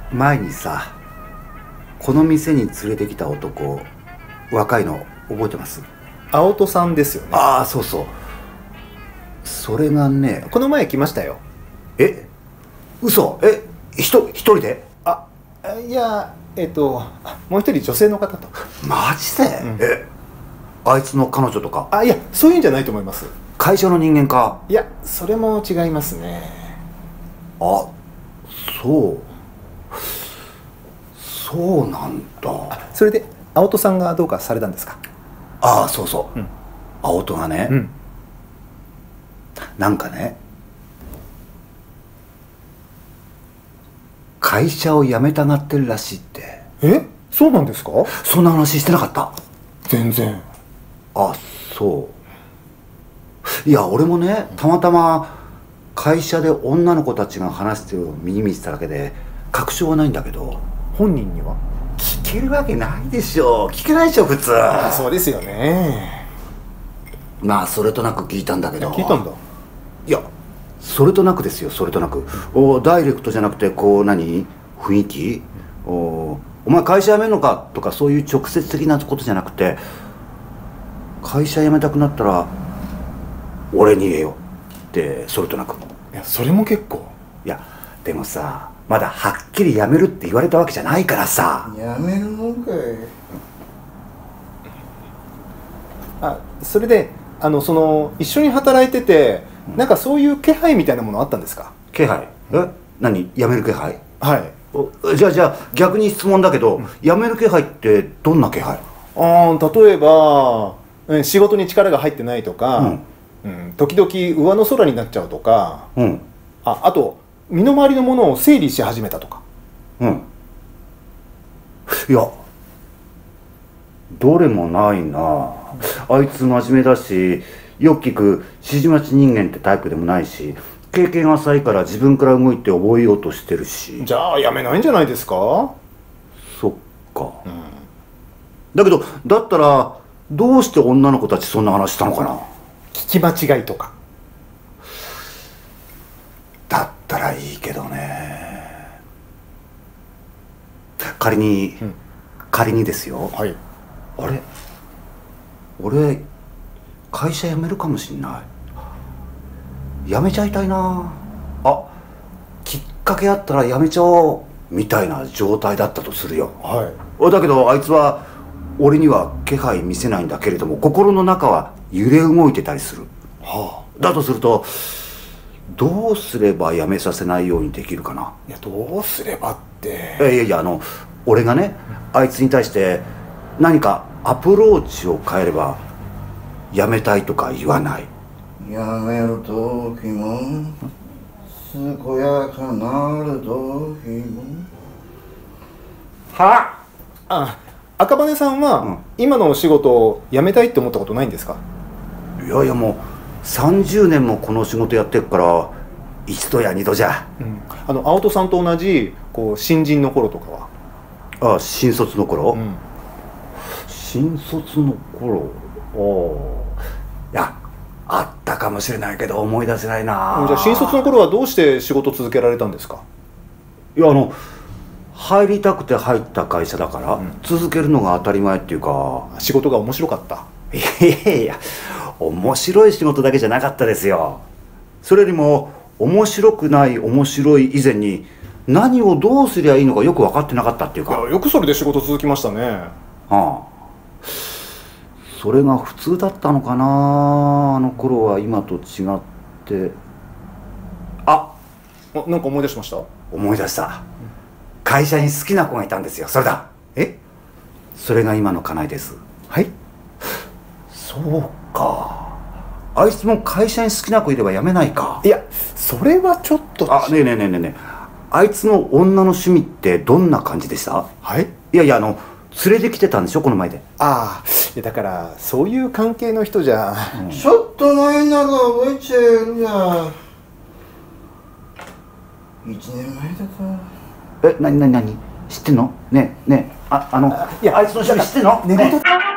前にさ、この店に連れてきた男、若いの覚えてます？ 青戸さんですよね。 ああ、そうそう。それがね。 この前来ましたよ。 え、嘘？一人で？ あ、いや、もう一人女性の方と。 マジで？あいつの彼女とか？ あ、いや、そういうんじゃないと思います。 会社の人間か？ いや、それも違いますね。 あ、そうなんだ。 それで青戸さんがどうかされたんですか？ ああ、そうそう、青戸がね、なんかね、会社を辞めたがってるらしいって。 そうなんですか？ そんな話してなかった？ 全然。 あ、そう。いや、俺もね、たまたま会社で女の子たちが話してるのを耳にしただけで確証はないんだけど。 本人には聞けるわけないでしょ。聞けないでしょ普通。 そうですよね。 まあそれとなく聞いたんだけど。 聞いたんだ。 いや、それとなくですよ。それとなく、ダイレクトじゃなくて、こう雰囲気、お前会社辞めるのかとか、そういう直接的なことじゃなくて、会社辞めたくなったら俺に言えよって。それとなく。 いや、それも結構。 いやでもさ、まだはっきり辞めるって言われたわけじゃないからさ。 辞めるのかい。 それで一緒に働いてて、なんかそういう気配みたいなものあったんですか？ 気配？何？辞める気配？ はい。 じゃあ逆に質問だけど、辞める気配ってどんな気配？ 例えば仕事に力が入ってないとか、時々上の空になっちゃうとか、あと身の回りのものを整理し始めたとか。 いや、どれもないな。あいつ真面目だし、よく聞く指示待ち人間ってタイプでもないし、経験浅いから自分から動いて覚えようとしてるし。 じゃあやめないんじゃないですか？ そっか、だけど、だったらどうして女の子たちそんな話したのかな。 聞き間違いとか。 だったらいいけどね。仮にですよ。 はい。 あれ、俺会社辞めるかもしんない。辞めちゃいたいな。きっかけあったら辞めちゃおうみたいな状態だったとするよ。だけどあいつは俺には気配見せないんだけれども、心の中は揺れ動いてたりする。だとすると、どうすれば辞めさせないようにできるかな。 いや、どうすればって。 俺がね、あいつに対して何かアプローチを変えれば辞めたいとか言わない。 辞める時も健やかなる時も。 赤羽さんは、今のお仕事を辞めたいって思ったことないんですか？ いやもう30年もこの仕事やってるから一度や二度じゃ。 青戸さんと同じ新人の頃とかは？ 新卒の頃、新卒の頃、いや、あったかもしれないけど思い出せないな。 じゃあ新卒の頃はどうして仕事続けられたんですか？ いや入りたくて入った会社だから、続けるのが当たり前っていうか。 仕事が面白かった？ いや面白い仕事だけじゃなかったですよ。それよりも面白くない面白い以前に、何をどうすりゃいいのかよく分かってなかったっていうか。 よくそれで仕事続きましたね。 それが普通だったのかな。あの頃は今と違って。 なんか思い出しました？ 思い出した。会社に好きな子がいたんですよ。それだ。それが今の家内です。 はい。 そうか。あいつも会社に好きな子いれば辞めないか。 いや、それはちょっと。 ねえ、あいつの女の趣味ってどんな感じでした？いや連れてきてたんでしょ、この前で。 だからそういう関係の人じゃ。 ちょっと前なら覚えちゃえるが、1年前だか。 何知ってんの？ねえ、あいつの趣味知ってんの？ 寝言。